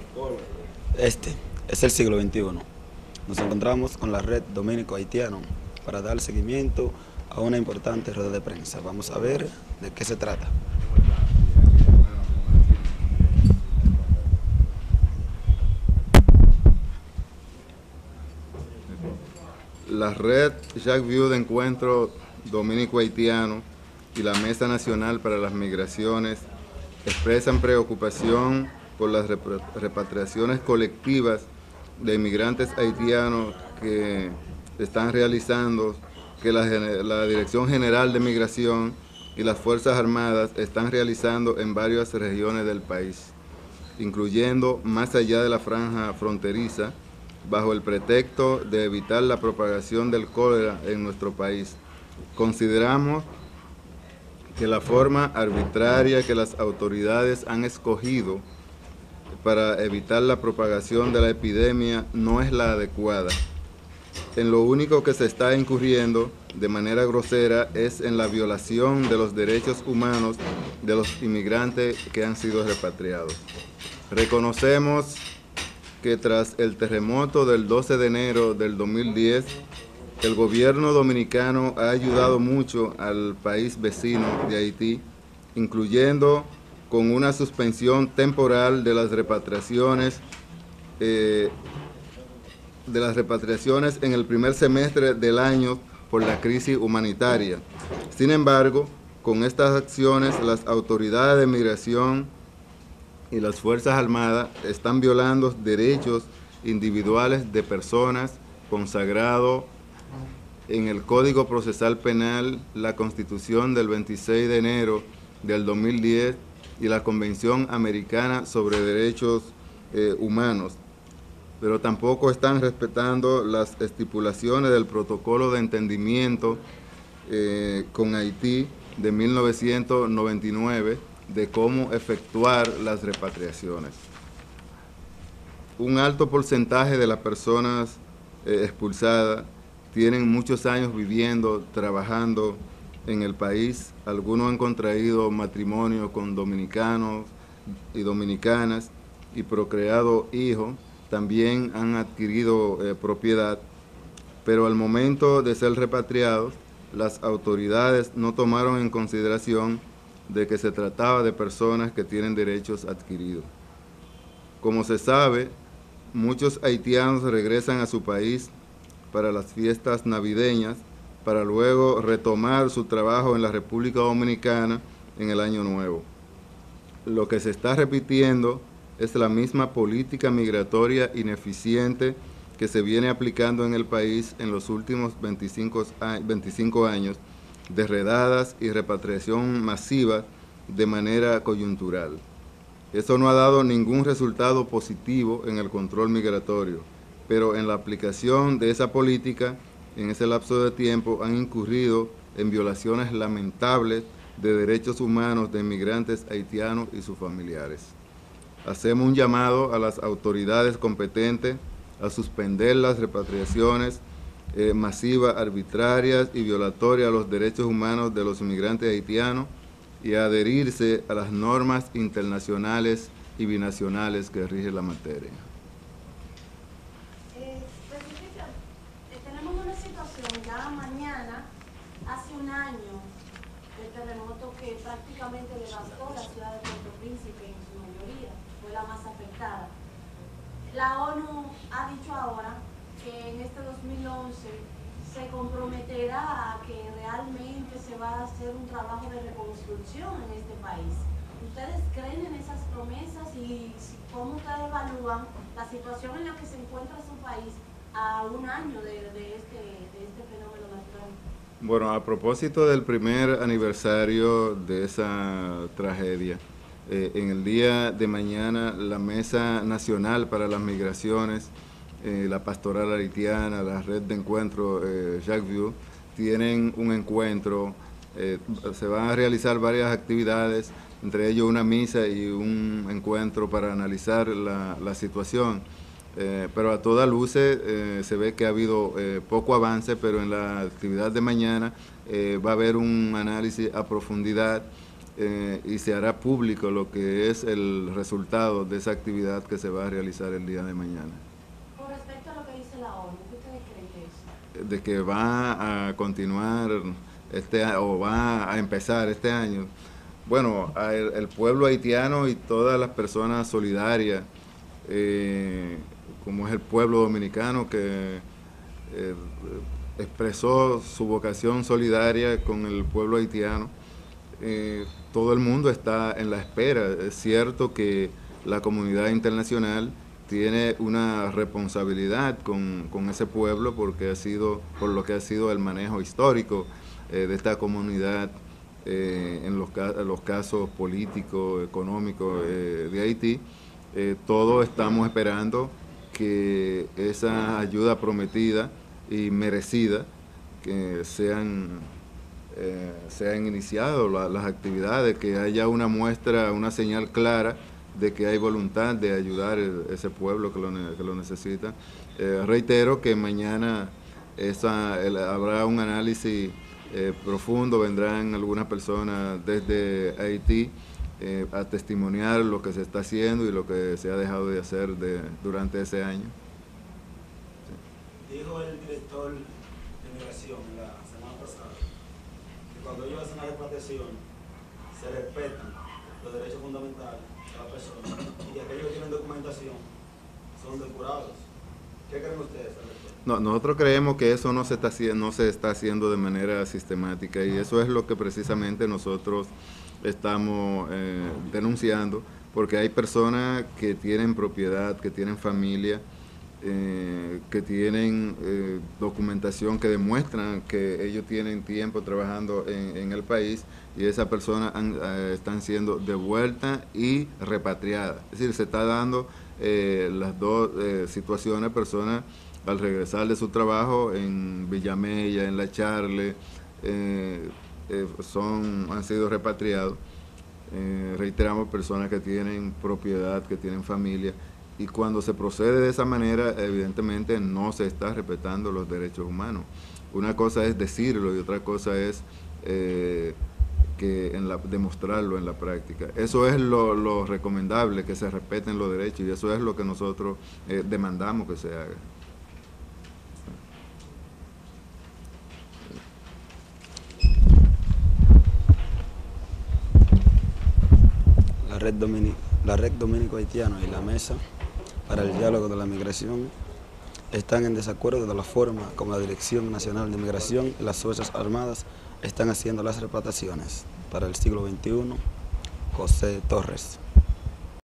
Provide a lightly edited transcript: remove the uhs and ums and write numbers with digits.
Este es el siglo XXI. Nos encontramos con la red dominico-haitiano para dar seguimiento a una importante rueda de prensa. Vamos a ver de qué se trata. La red Jacques Vieux de Encuentro Dominico-Haitiano y la Mesa Nacional para las Migraciones expresan preocupación por las repatriaciones colectivas de inmigrantes haitianos que están realizando, que la Dirección General de Migración y las Fuerzas Armadas están realizando en varias regiones del país, incluyendo más allá de la franja fronteriza, bajo el pretexto de evitar la propagación del cólera en nuestro país. Consideramos que la forma arbitraria que las autoridades han escogido para evitar la propagación de la epidemia no es la adecuada. En lo único que se está incurriendo de manera grosera es en la violación de los derechos humanos de los inmigrantes que han sido repatriados. Reconocemos que tras el terremoto del 12 de enero del 2010, el gobierno dominicano ha ayudado mucho al país vecino de Haití, incluyendo con una suspensión temporal de las repatriaciones en el primer semestre del año por la crisis humanitaria. Sin embargo, con estas acciones, las autoridades de migración y las Fuerzas Armadas están violando derechos individuales de personas consagrados en el Código Procesal Penal, la Constitución del 26 de enero del 2010 y la Convención Americana sobre Derechos Humanos, pero tampoco están respetando las estipulaciones del Protocolo de Entendimiento con Haití de 1999 de cómo efectuar las repatriaciones. Un alto porcentaje de las personas expulsadas tienen muchos años viviendo, trabajando en el país. Algunos han contraído matrimonio con dominicanos y dominicanas y procreado hijos. También han adquirido propiedad, pero al momento de ser repatriados, las autoridades no tomaron en consideración de que se trataba de personas que tienen derechos adquiridos. Como se sabe, muchos haitianos regresan a su país para las fiestas navideñas, para luego retomar su trabajo en la República Dominicana en el Año Nuevo. Lo que se está repitiendo es la misma política migratoria ineficiente que se viene aplicando en el país en los últimos 25 años, de redadas y repatriación masiva de manera coyuntural. Eso no ha dado ningún resultado positivo en el control migratorio, pero en la aplicación de esa política, en ese lapso de tiempo, han incurrido en violaciones lamentables de derechos humanos de inmigrantes haitianos y sus familiares. Hacemos un llamado a las autoridades competentes a suspender las repatriaciones masivas, arbitrarias y violatorias a los derechos humanos de los inmigrantes haitianos y a adherirse a las normas internacionales y binacionales que rigen la materia. Tenemos una situación ya mañana, hace un año, el terremoto que prácticamente devastó la ciudad de Puerto Príncipe en su mayoría, fue la más afectada. La ONU ha dicho ahora que en este 2011 se comprometerá a que realmente se va a hacer un trabajo de reconstrucción en este país. ¿Ustedes creen en esas promesas y cómo ustedes evalúan la situación en la que se encuentra su país a un año de este fenómeno natural? Bueno, a propósito del primer aniversario de esa tragedia, en el día de mañana la Mesa Nacional para las Migraciones, la Pastoral Haitiana, la Red de Encuentro Jacques Vieux, tienen un encuentro, se van a realizar varias actividades, entre ellos una misa y un encuentro para analizar la situación. Pero a todas luces se ve que ha habido poco avance, pero en la actividad de mañana va a haber un análisis a profundidad y se hará público lo que es el resultado de esa actividad que se va a realizar el día de mañana. Con respecto a lo que dice la ONU, ¿qué ustedes creen de eso? De que va a continuar o va a empezar este año. Bueno, el pueblo haitiano y todas las personas solidarias, como es el pueblo dominicano que expresó su vocación solidaria con el pueblo haitiano, todo el mundo está en la espera. Es cierto que la comunidad internacional tiene una responsabilidad con ese pueblo porque por lo que ha sido el manejo histórico de esta comunidad en los casos políticos, económicos de Haití. Todos estamos esperando que esa ayuda prometida y merecida que sean iniciado las actividades, que haya una muestra, una señal clara de que hay voluntad de ayudar a ese pueblo que lo necesita. Reitero que mañana habrá un análisis profundo, vendrán algunas personas desde Haití a testimoniar lo que se está haciendo y lo que se ha dejado de hacer durante ese año. Sí. Dijo el director de Migración la semana pasada que cuando ellos hacen la repatriación se respetan los derechos fundamentales de la persona y que aquellos que tienen documentación son depurados. ¿Qué creen ustedes al respecto? No, nosotros creemos que eso no se está haciendo de manera sistemática y eso es lo que precisamente nosotros estamos denunciando, porque hay personas que tienen propiedad, que tienen familia, que tienen documentación que demuestran que ellos tienen tiempo trabajando en el país y esas personas están siendo devueltas y repatriadas. Es decir, se está dando las dos situaciones, personas al regresar de su trabajo en Villamella, en La Charle, han sido repatriados. Reiteramos, personas que tienen propiedad, que tienen familia, y cuando se procede de esa manera, evidentemente no se está respetando los derechos humanos. Una cosa es decirlo y otra cosa es demostrarlo en la práctica. Eso es lo recomendable, que se respeten los derechos, y eso es lo que nosotros demandamos que se haga. La Red Dominico-Haitiano y la Mesa para el Diálogo de la Migración están en desacuerdo de la forma como la Dirección Nacional de Migración y las Fuerzas Armadas están haciendo las repatriaciones. Para el siglo XXI, José Torres.